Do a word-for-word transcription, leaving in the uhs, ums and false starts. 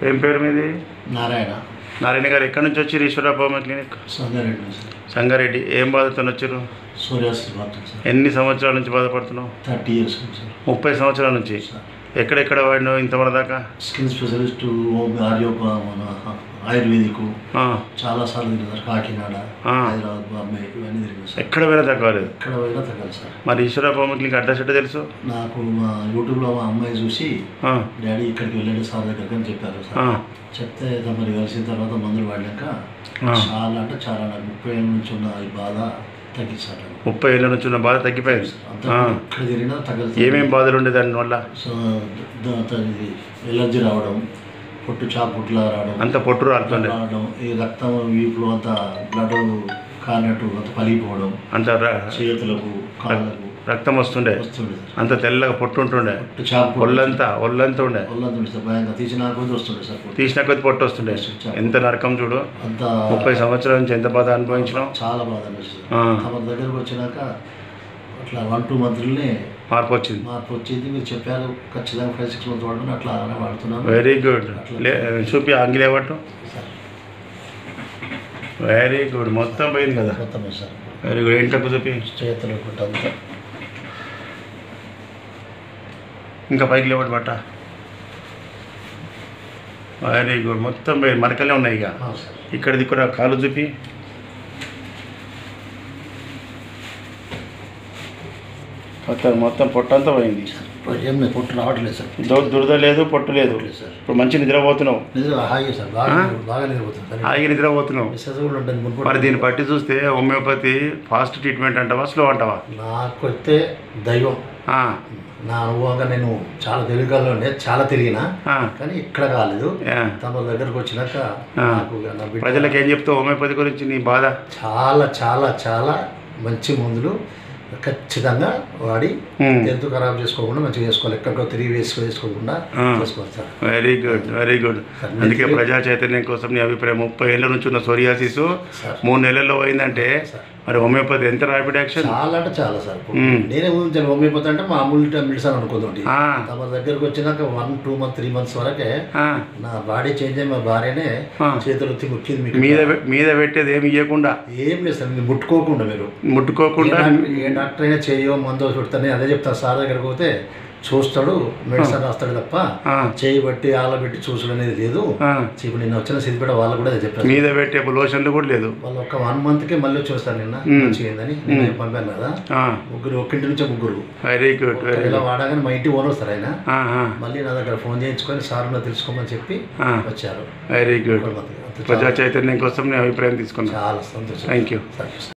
ఏం పేరు మీది? నారాయణ. నారాయణ గారు ఎక్కడి నుంచి వచ్చారు? ఈశ్వరప్ప క్లినిక్ సంగారెడ్డి. సంగారెడ్డి. ఏం బాధతో వచ్చారు? సూర్యాస్తి బాధ సార్. ఎన్ని సంవత్సరాల నుంచి బాధపడుతున్నావు? Thirty years sir. ముప్పై సంవత్సరాల నుంచి. ఎక్కడెక్కడ వాడినావు ఇంతవరకు దాకా? స్కిన్ స్పెషలిస్టు, ఆర్యోప, మన ఆయుర్వేదిక్ చాలా సార్లు తిరిగి సార్. కాకినాడ, హైదరాబాద్, బాంబే ఇవన్నీ తిరిగి సార్. ఎక్కడ పోయినా తగ్గలేదు. ఎక్కడ పోయినా తగ్గాలి సార్. మరి ఈశ్వరప్ప క్లినిక్ అడ్రస్ ఎట్ట తెలుసు? నాకు మా యూట్యూబ్లో మా అమ్మాయి చూసి డాడీ ఇక్కడికి వెళ్ళండి సార్ దగ్గరికి అని చెప్పారు సార్. చెప్తే మరి కలిసిన తర్వాత మందులు వాడినాక చాలా అంటే చాలా నాకు ముప్పై ఏళ్ళ నుంచి ఉన్న ఈ బాధ తగ్గించారు. ముప్పై ఏళ్ళ నుంచి ఉన్న బాధ తగ్గిపోయింది. ఇక్కడ తిరిగినా తగ్గదు. ఏమేమి బాధలు ఉండే దానివల్ల? సో ఎలర్జీ రావడం, పొట్టు చాపుట్లా రావడం, అంత పొట్టు రాలుతుండే రావడం, ఈ రక్తం వీపులో అంత బ్లడ్ కానట్టు అంత పలిగిపోవడం, అంత చేతులకు కాళ్ళకు రక్తం వస్తుండే, వస్తుండే అంత తెల్లగా పొట్టు ఉంటుండే, చాపు ఒళ్ళంతా ఒళ్ళంతా ఉండే, ఒళ్ళంతా భయంగా తీసిన కొద్ది వస్తుండే సార్. తీసిన కొద్ది పొట్టు వస్తుండే. ఎంత నరకం చూడు. అంత ముప్పై సంవత్సరాల నుంచి ఎంత బాధ అనుభవించినాం. చాలా బాధ అనిపిస్తుంది. తమ దగ్గరకు వచ్చినాక అట్లా వన్ టూ మంత్లనే మార్పు వచ్చింది. మార్పు వచ్చింది. మీరు చెప్పారు ఖచ్చితంగా ఫైవ్ సిక్స్ మంత్స్ వాడుకుని అట్లా అలానే వాడుతున్నాను. Very good. చూపి ఆంగిలే పట్టు. Very good. మొత్తం పోయింది కదా. మొత్తం సార్. Very good. ఏంటకు చూపి. చేతులు అంతా ఇంకా పైకి లేవటి బట్ట. Very good. మొత్తం పోయింది. మరకలే ఉన్నాయి. ఇక ఇక్కడ దిక్కున కాలు చూపి. మొత్తం మొత్తం పొట్టు అంతా పోయింది. ఏం లేదు, పొట్టు రావట్లేదు సార్. దురద లేదు, పొట్టు లేదు. ఇప్పుడు మంచి నిద్రపోతున్నావు. హాయిగా సార్. బాగా బాగా నిద్రపోతున్నావు. హాయిగా నిద్రపోతున్నావు. మరి దీన్ని బట్టి చూస్తే హోమియోపతి ఫాస్ట్ ట్రీట్మెంట్ అంటావా, స్లో అంటావా? నాకు అయితే దైవం. నా అనుభవంగా నేను చాలా తెలుగులో ఉండే చాలా తిరిగినా కానీ ఇక్కడ కాలేదు. తమ దగ్గరకు వచ్చినాక ప్రజలకు ఏం చెప్తావు హోమియోపతి గురించి నీ బాధ? చాలా చాలా చాలా మంచి మందులు ఖచ్చితంగా వాడి హెల్త్ ఖరాబ్ చేసుకోకుండా మంచిగా చేసుకోవాలి. ఎక్కడికో తిరిగి వేసుకో వేసుకోకుండా చేసుకోవాలి sir. Very good, very good. అందుకే ప్రజా చైతన్యం కోసం నీ అభిప్రాయం. ముప్పై ఏళ్ళ నుంచి ఉన్న సోరియాసిస్ మూడు నెలల్లో పోయిందంటే మరి హోమియోపతి ఎంత ర్యాపిడ్ యాక్షన్. చాలా అంటే చాలా సార్. నేనే ఊహించాను హోమియోపతి అంటే మామూలు మెడిసిన్ అనుకుంటుంటే తమ దగ్గరకు వచ్చినాక one two month three months వరకే నా బాడీ చేంజ్ అయ్యి మా భార్యనే చేతులు ముక్కింది. మీద మీద పెట్టేది ఏమి ఇవ్వకుండా ఏం లేదు సార్. మీరు ముట్టుకోకుండా మీరు ముట్టుకోకుండా ఏ డాక్టర్ అయినా చేయో మందో చూడతానే అదే చెప్తాను. సార్ దగ్గరకు పోతే చూస్తాడు, మెడిసిన్ రాస్తాడు తప్ప చేయబట్టి ఆలబెట్టి చూసడం అనేది లేదు. ఇప్పుడు నిన్న వచ్చిన సిద్ధిపేట వాళ్ళు కూడా చెప్పారు మీద పెట్టే లోషన్లు కూడా లేదు. వాళ్ళు ఒక వన్ మంత్ కే మళ్ళీ చూస్తారు. నిన్న మంచిగా అయిందని నేను పంపాను కదా. ముగ్గురు ఒక్కింటి నుంచే ముగ్గురు. Very good. ఇలా వాడగానే మా ఇంటి ఓనర్ సార్ ఆయన మళ్ళీ నా దగ్గర ఫోన్ చేయించుకొని సార్ నా తెలుసుకోమని చెప్పి వచ్చారు. Very good. ప్రజా చైతన్యం కోసం నేను అభిప్రాయం తీసుకున్నాను. చాలా సంతోషం. Thank you.